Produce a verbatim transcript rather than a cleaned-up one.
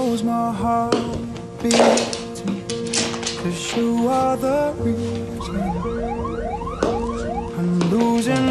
knows my heart beating, 'cause you are the reason I'm losing